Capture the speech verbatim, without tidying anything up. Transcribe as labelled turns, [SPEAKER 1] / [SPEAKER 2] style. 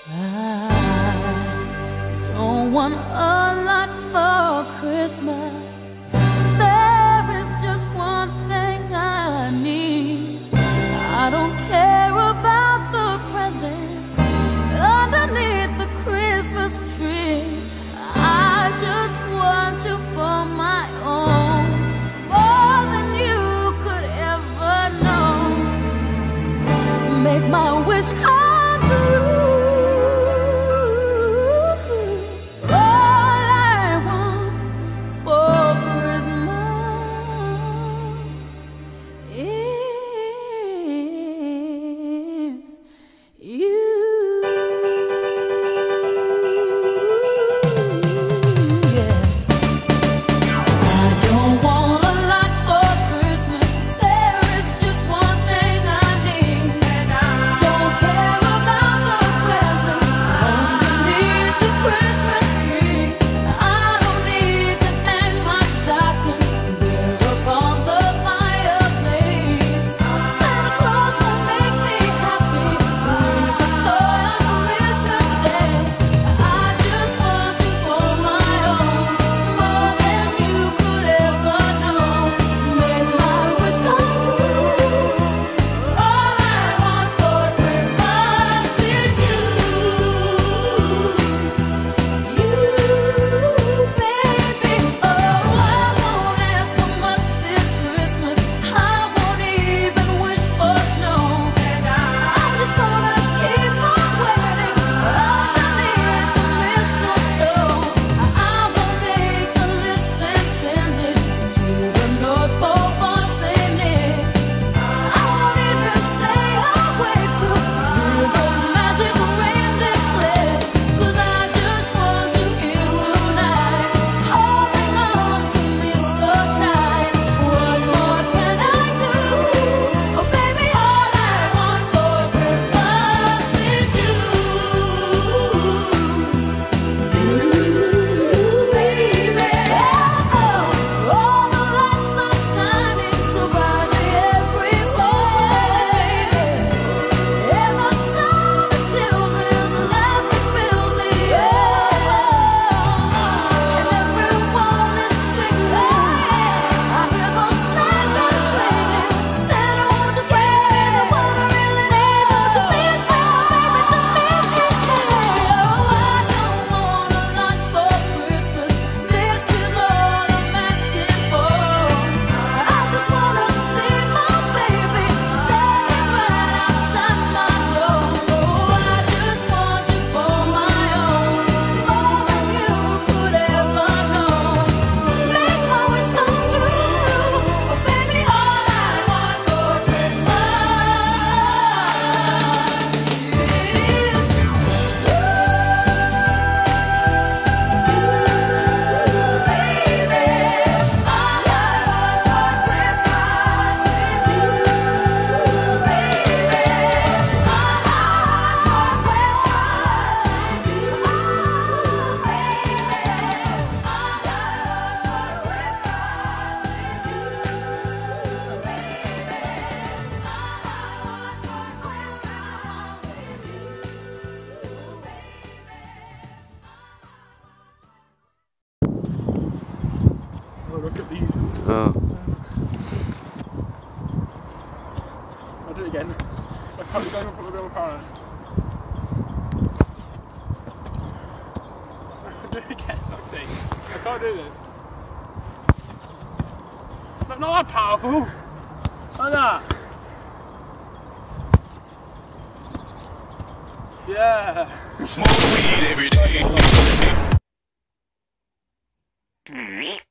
[SPEAKER 1] I don't want a lot for Christmas. There is just one thing I need. I don't care about the presents underneath the Christmas tree. I just want you for my own, more than you could ever know. Make my wish come true.
[SPEAKER 2] Look at these.
[SPEAKER 3] Oh.
[SPEAKER 2] I'll do it again. I can't be going up on the real car. I'll do it again, fuck's sake. I can't do this. Not, not that powerful. Like that. Yeah.
[SPEAKER 4] Smoke weed every day.